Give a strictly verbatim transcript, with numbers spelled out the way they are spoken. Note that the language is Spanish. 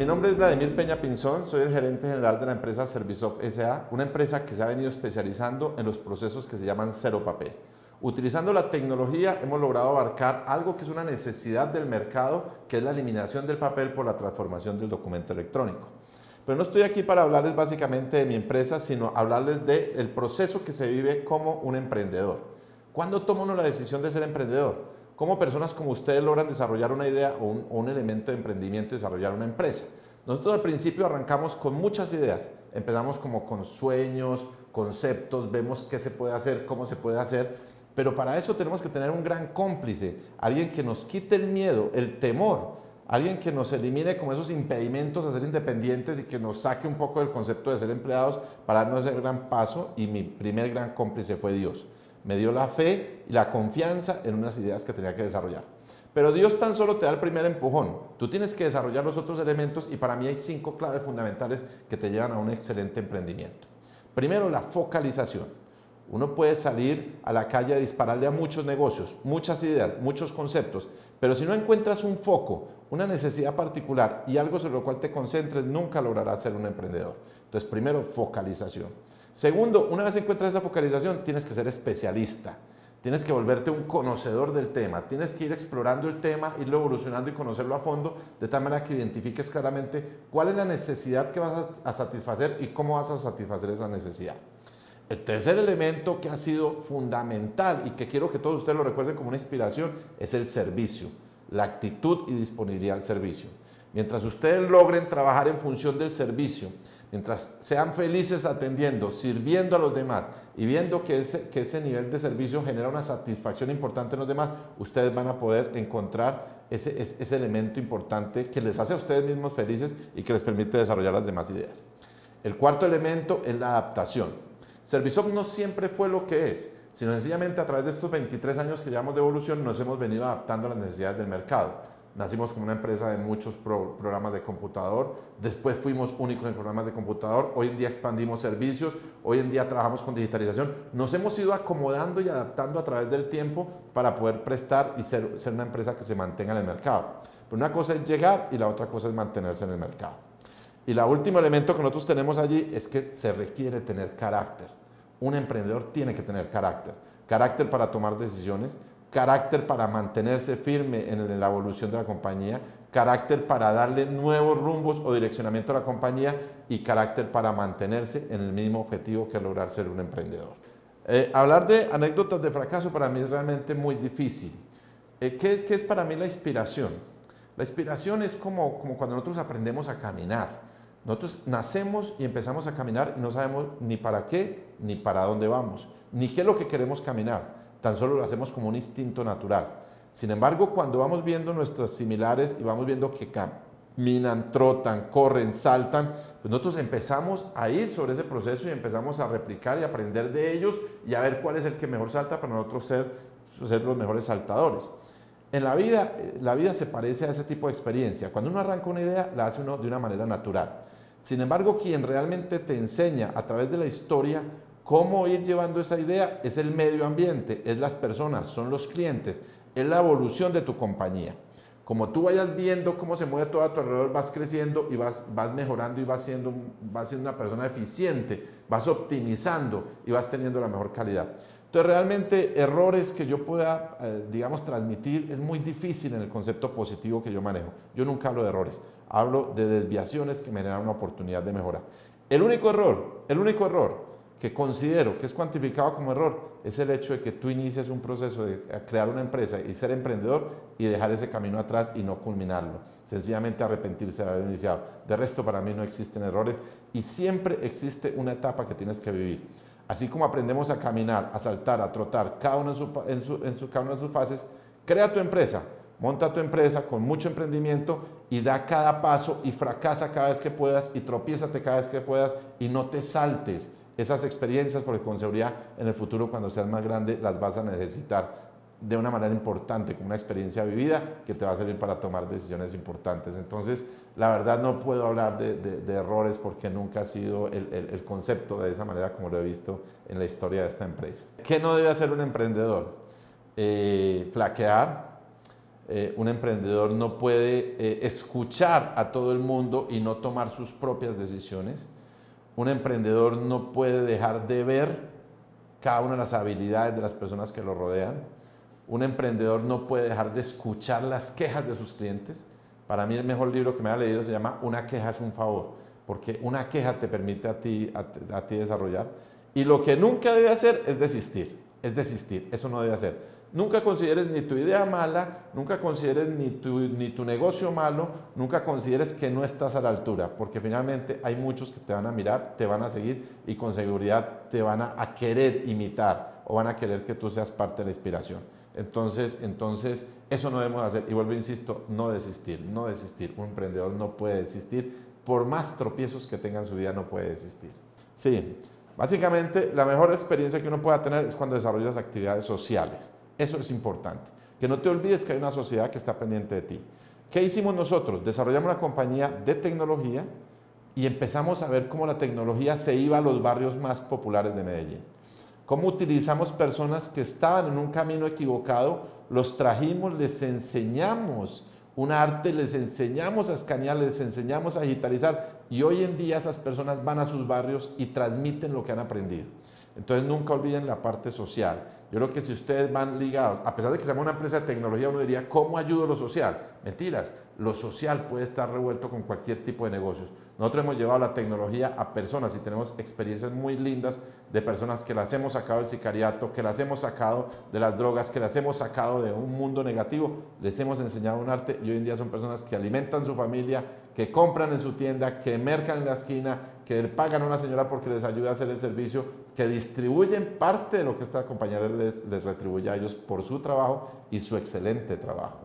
Mi nombre es Vladimir Peña Pinzón, soy el gerente general de la empresa Servisoft S A, una empresa que se ha venido especializando en los procesos que se llaman cero papel. Utilizando la tecnología hemos logrado abarcar algo que es una necesidad del mercado, que es la eliminación del papel por la transformación del documento electrónico. Pero no estoy aquí para hablarles básicamente de mi empresa, sino hablarles del proceso que se vive como un emprendedor. ¿Cuándo toma uno la decisión de ser emprendedor? ¿Cómo personas como ustedes logran desarrollar una idea o un, o un elemento de emprendimiento y desarrollar una empresa? Nosotros al principio arrancamos con muchas ideas. Empezamos como con sueños, conceptos, vemos qué se puede hacer, cómo se puede hacer, pero para eso tenemos que tener un gran cómplice, alguien que nos quite el miedo, el temor, alguien que nos elimine como esos impedimentos a ser independientes y que nos saque un poco del concepto de ser empleados para darnos ese gran paso, y mi primer gran cómplice fue Dios. Me dio la fe y la confianza en unas ideas que tenía que desarrollar. Pero Dios tan solo te da el primer empujón. Tú tienes que desarrollar los otros elementos y para mí hay cinco claves fundamentales que te llevan a un excelente emprendimiento. Primero, la focalización. Uno puede salir a la calle a dispararle a muchos negocios, muchas ideas, muchos conceptos, pero si no encuentras un foco, una necesidad particular y algo sobre lo cual te concentres, nunca lograrás ser un emprendedor. Entonces, primero, focalización. Segundo, una vez encuentras esa focalización, tienes que ser especialista. Tienes que volverte un conocedor del tema. Tienes que ir explorando el tema, irlo evolucionando y conocerlo a fondo, de tal manera que identifiques claramente cuál es la necesidad que vas a satisfacer y cómo vas a satisfacer esa necesidad. El tercer elemento que ha sido fundamental y que quiero que todos ustedes lo recuerden como una inspiración es el servicio, la actitud y disponibilidad al servicio. Mientras ustedes logren trabajar en función del servicio, mientras sean felices atendiendo, sirviendo a los demás y viendo que ese, que ese nivel de servicio genera una satisfacción importante en los demás, ustedes van a poder encontrar ese, ese, ese elemento importante que les hace a ustedes mismos felices y que les permite desarrollar las demás ideas. El cuarto elemento es la adaptación. Servisoft no siempre fue lo que es, sino sencillamente a través de estos veintitrés años que llevamos de evolución nos hemos venido adaptando a las necesidades del mercado. Nacimos como una empresa de muchos pro, programas de computador, después fuimos únicos en programas de computador, hoy en día expandimos servicios, hoy en día trabajamos con digitalización. Nos hemos ido acomodando y adaptando a través del tiempo para poder prestar y ser, ser una empresa que se mantenga en el mercado. Pero una cosa es llegar y la otra cosa es mantenerse en el mercado. Y el último elemento que nosotros tenemos allí es que se requiere tener carácter. Un emprendedor tiene que tener carácter. Carácter para tomar decisiones, carácter para mantenerse firme en la evolución de la compañía, carácter para darle nuevos rumbos o direccionamiento a la compañía y carácter para mantenerse en el mismo objetivo que es lograr ser un emprendedor. Eh, hablar de anécdotas de fracaso para mí es realmente muy difícil. Eh, ¿qué, ¿Qué es para mí la inspiración? La inspiración es como, como cuando nosotros aprendemos a caminar. Nosotros nacemos y empezamos a caminar y no sabemos ni para qué ni para dónde vamos, ni qué es lo que queremos caminar. Tan solo lo hacemos como un instinto natural. Sin embargo, cuando vamos viendo nuestros similares y vamos viendo que caminan, trotan, corren, saltan, pues nosotros empezamos a ir sobre ese proceso y empezamos a replicar y aprender de ellos y a ver cuál es el que mejor salta para nosotros ser, ser los mejores saltadores. En la vida, la vida se parece a ese tipo de experiencia. Cuando uno arranca una idea, la hace uno de una manera natural. Sin embargo, quien realmente te enseña a través de la historia cómo ir llevando esa idea es el medio ambiente, es las personas, son los clientes, es la evolución de tu compañía. Como tú vayas viendo cómo se mueve todo a tu alrededor, vas creciendo y vas, vas mejorando y vas siendo, vas siendo una persona eficiente, vas optimizando y vas teniendo la mejor calidad. Entonces, realmente errores que yo pueda, eh, digamos, transmitir es muy difícil en el concepto positivo que yo manejo. Yo nunca hablo de errores, hablo de desviaciones que me generan una oportunidad de mejora. El único error, el único error que considero que es cuantificado como error es el hecho de que tú inicies un proceso de crear una empresa y ser emprendedor y dejar ese camino atrás y no culminarlo, sencillamente arrepentirse de haber iniciado. De resto, para mí no existen errores y siempre existe una etapa que tienes que vivir. Así como aprendemos a caminar, a saltar, a trotar, cada uno en, su, en, su, en su, cada una de sus fases, crea tu empresa, monta tu empresa con mucho emprendimiento y da cada paso y fracasa cada vez que puedas y tropiézate cada vez que puedas y no te saltes esas experiencias, porque con seguridad en el futuro, cuando seas más grande, las vas a necesitar de una manera importante, como una experiencia vivida que te va a servir para tomar decisiones importantes. Entonces, la verdad no puedo hablar de, de, de errores porque nunca ha sido el, el, el concepto de esa manera como lo he visto en la historia de esta empresa. ¿Qué no debe hacer un emprendedor? Eh, flaquear, Eh, un emprendedor no puede eh, escuchar a todo el mundo y no tomar sus propias decisiones. Un emprendedor no puede dejar de ver cada una de las habilidades de las personas que lo rodean. Un emprendedor no puede dejar de escuchar las quejas de sus clientes. Para mí el mejor libro que me ha leído se llama Una queja es un favor, porque una queja te permite a ti, a, a ti desarrollar. Y lo que nunca debe hacer es desistir, es desistir, eso no debe hacer. Nunca consideres ni tu idea mala, nunca consideres ni tu, ni tu negocio malo, nunca consideres que no estás a la altura, porque finalmente hay muchos que te van a mirar, te van a seguir y con seguridad te van a, a querer imitar o van a querer que tú seas parte de la inspiración. Entonces, entonces, eso no debemos hacer. Y vuelvo, insisto, no desistir, no desistir. Un emprendedor no puede desistir. Por más tropiezos que tenga en su vida, no puede desistir. Sí, básicamente, la mejor experiencia que uno pueda tener es cuando desarrollas actividades sociales. Eso es importante. Que no te olvides que hay una sociedad que está pendiente de ti. ¿Qué hicimos nosotros? Desarrollamos una compañía de tecnología y empezamos a ver cómo la tecnología se iba a los barrios más populares de Medellín. Cómo utilizamos personas que estaban en un camino equivocado, los trajimos, les enseñamos un arte, les enseñamos a escanear, les enseñamos a digitalizar y hoy en día esas personas van a sus barrios y transmiten lo que han aprendido. Entonces nunca olviden la parte social. Yo creo que si ustedes van ligados, a pesar de que seamos una empresa de tecnología, uno diría, ¿cómo ayudo lo social? Mentiras, lo social puede estar revuelto con cualquier tipo de negocios. Nosotros hemos llevado la tecnología a personas y tenemos experiencias muy lindas de personas que las hemos sacado del sicariato, que las hemos sacado de las drogas, que las hemos sacado de un mundo negativo, les hemos enseñado un arte y hoy en día son personas que alimentan su familia, que compran en su tienda, que mercan en la esquina, que pagan a una señora porque les ayuda a hacer el servicio, que distribuyen parte de lo que esta compañía les, les retribuye a ellos por su trabajo y su excelente trabajo.